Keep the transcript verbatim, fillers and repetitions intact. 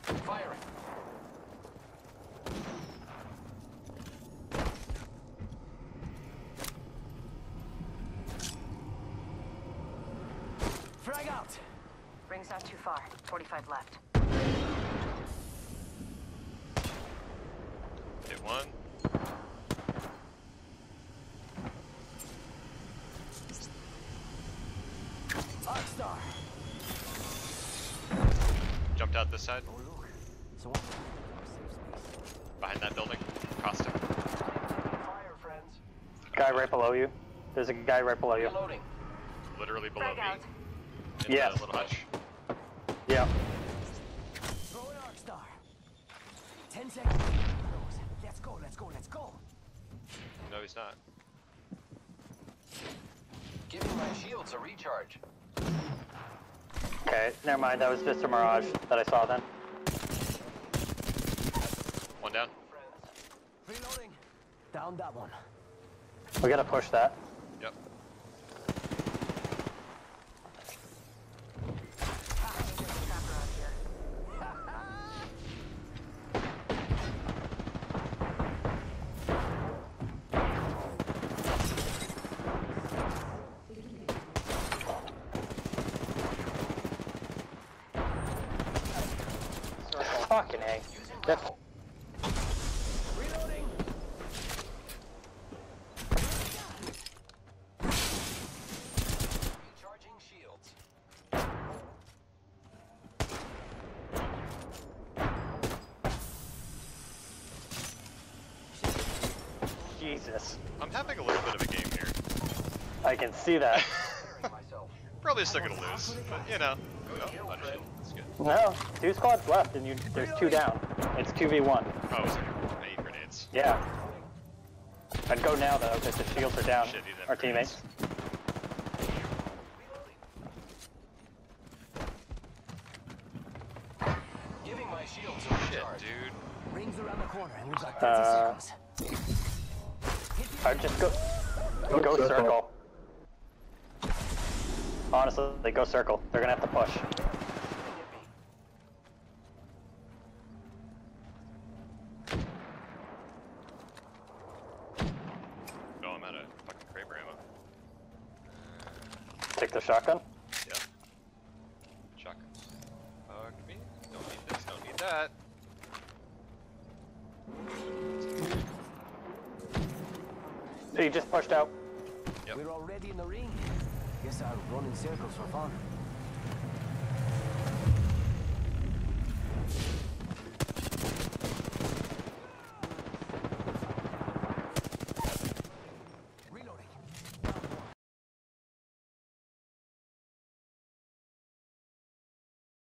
Firing. Frag out. Ring's not too far. forty-five left. Hit one. Arcstar. Jumped out this side. Oh look. So Behind that building. Costa. fire, friends. Guy right below you. There's a guy right below you. Reloading. Literally below Frag out. me. In Yes. the little hutch. Yeah. Throwing Arcstar. Ten seconds. Let's go, let's go, let's go. No, he's not. Giving my shields a recharge. Okay, never mind. That was just a mirage that I saw then. One down. Friends. Reloading. Down that one. We gotta push that. Yep. Fucking A. That's Reloading. Recharging shields. Jesus. I'm having a little bit of a game here. I can see that. Preparing myself. Probably still gonna lose, but you know. Oh, oh, oh, shit. That's good. No, two squads left and you there's two down. It's two v one. Oh, it was like eight grenades. Yeah. I'd go now though, because the shields are down. Shit, he didn't have Our grenades. teammates. Giving my shields a Shit, recharge. dude. Rings around the corner and we've got thirty Uh, seconds. I'd just go go, go circle. Honestly, they go circle. They're gonna have to push. Oh, I'm out of fucking kraber ammo. Take the shotgun. Yeah. Shotguns. Fuck me. Don't need this, don't need that. He just pushed out. Yep. We're already in the ring. Guess I'll run in circles for fun.